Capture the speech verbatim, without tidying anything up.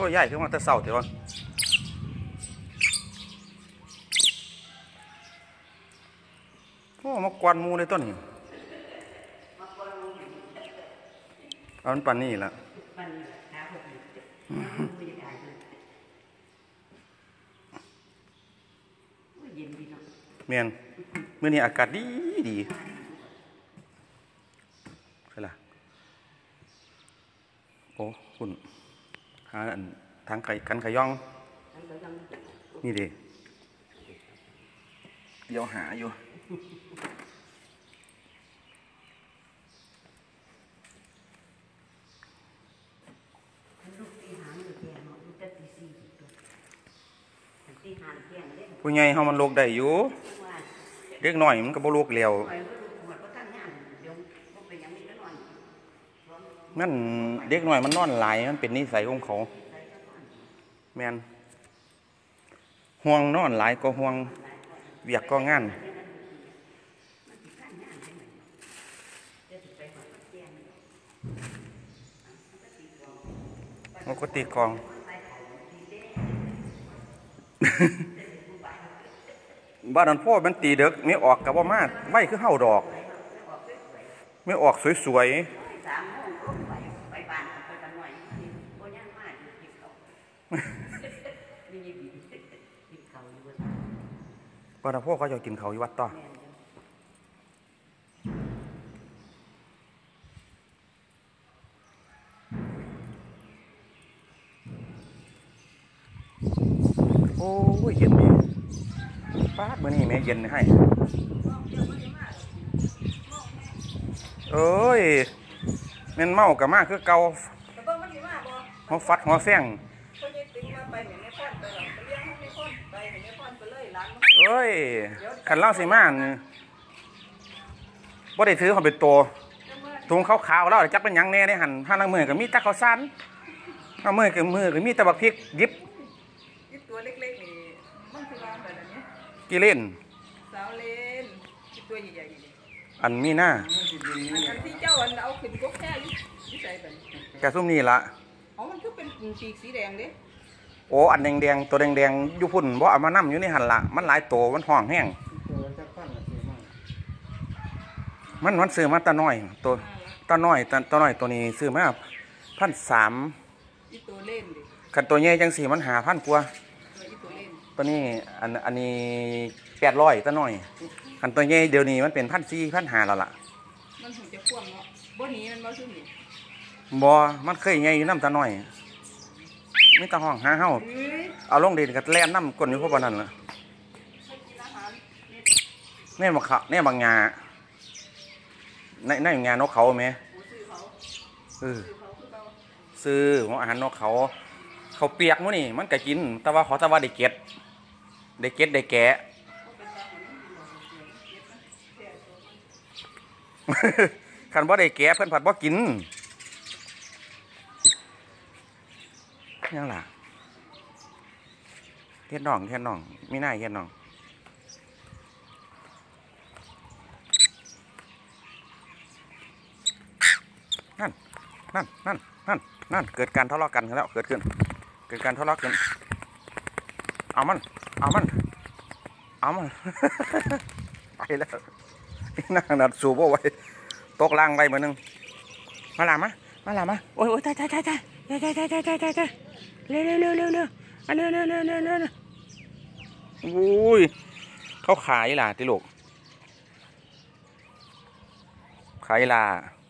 ยใหญ่ขึ้นมาแต่เสาเถอะวะโอ้มากวนมูเลยต้นนี่เอามันปั่นนี่ละเมียนเมื่อนี้อากาศดีดีใช่ละโอ้คุณหาอันทางไก่กันไข่ย่องนี่ดิเดี๋ยวหาอยู่ผู้ใหญ่เฮามันโลกได้อยู่เด็กน้อยมันก็บ่โลกแล้วนั่นเด็กน้อยมันนอนหลายมันเป็นนิสัยของเขาแม่นห่วงนอนหลายก็ห่วงเวียกก็งานมันก็ตีกองบ้านนั้นพ่อมันตีเด็กไม่ออกกับว่ามาไม่คือเห่าดอกไม่ออกสวยๆบ้านนั้นพ่อเขาจะกินเขาอยู่วัดต่อโอ้ยเย็นดีป้าเมื่อนี้แม่เย็นให้เอ้ยแม่นเมากับมากคือเก่าหัวฟัดหัวแฝงเอ้ยขันเล่าสิมานบ่ได้ถือเขาเป็นตัวถุงขาวๆแล้วจักเป็นยังแน่ได้หันห้าลังมือกับมีตะเขาสั้นห้ามือกับมือกับมีตะบักพริกยิบตัวเล็กๆนี่มันคือแบบแบบนี้กี่เล่นสาวเล่นตัวใหญ่ๆอันมีหน้าอันที่เจ้าอันเอาขึ้นกบแค่ยี่ใส่ไปกระซุ่มนี่ละอ๋อมันคือเป็นปีกสีแดงเด้โอ้อันแดงๆตัวแดงๆอยู่พุ่นบ่เอามานั่มอยู่ในหันละมันหลายตัวมันห่องแห้งมันมันซื้อมาตาน้อยตัวตาน้อยตาตาน้อยตัวนี้ซื้อมาพันสามตัวเล่นดิขันตัวใหญ่จังสี่มันหาพันกว่าตัวนี้อันอันนี้แปดร้อยตาน้อยขันตัวใหญ่เดี๋ยวนี้มันเป็นพันสี่พันหาแล้วล่ะมันถึงจะพ่วงเนาะบ่หนีมันบ่ซื้อหนีบ่มันเคยใหญ่อยู่น้ำตาน้อยไม่ตาห้องหาเฮาเอาลงเด่นกับแล่นน้ำก้นอยู่พวกนั้นล่ะแน่บางขะแน่บางงาในในงานนกเขาไหมเออซื้อของอาหารนกเขาเขาเปียกมั้งนี่มันก็กินแต่ว่าเขาแต่ว่าได้เก็ดได้เก็ดได้แกะขันบ่ได้แกะเพิ่นผัดบ่กินยังล่ะเทียนน่องเทียนน่องมีหน้าเทียนน่องนั่นนั่นนั่นนั่นนั่นเกิดการทะเลาะกันแล้วเกิดขึ้นเกิดการทะเลาะกันเอามันเอามันเอามันไปแล้วนั่งนัดสูบเอาไว้ตกล่างไปเหมือนนึงมาหลามะมาหลามะโอ้ยโอ้ยตายตายตายตายตายตายตายตายตายตายเร็วเร็วเร็วเร็วเร็วเร็วเร็วเร็วเร็วเร็วเร็วโอ้ยเขาขายล่ะติลูกขายล่ะ